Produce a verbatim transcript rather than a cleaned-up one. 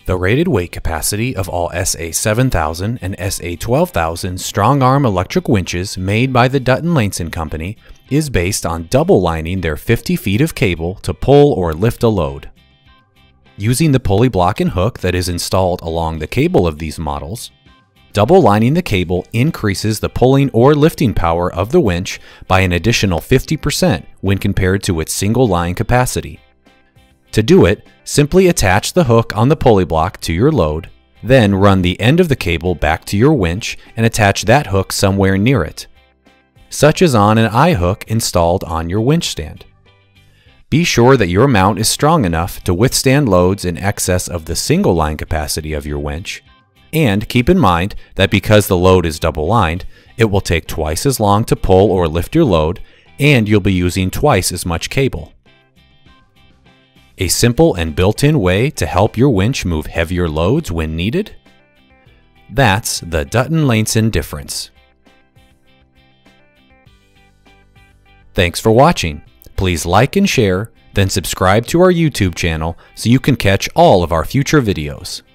The rated weight capacity of all S A seven thousand and S A twelve thousand StrongArm electric winches made by the Dutton-Lainson Company is based on double lining their fifty feet of cable to pull or lift a load. Using the pulley block and hook that is installed along the cable of these models, double lining the cable increases the pulling or lifting power of the winch by an additional fifty percent when compared to its single line capacity. To do it, simply attach the hook on the pulley block to your load, then run the end of the cable back to your winch and attach that hook somewhere near it, such as on an eyehook installed on your winch stand. Be sure that your mount is strong enough to withstand loads in excess of the single line capacity of your winch, and keep in mind that because the load is double lined, it will take twice as long to pull or lift your load, and you'll be using twice as much cable. A simple and built-in way to help your winch move heavier loads when needed? That's the Dutton-Lainson difference. Thanks for watching. Please like and share, then subscribe to our YouTube channel so you can catch all of our future videos.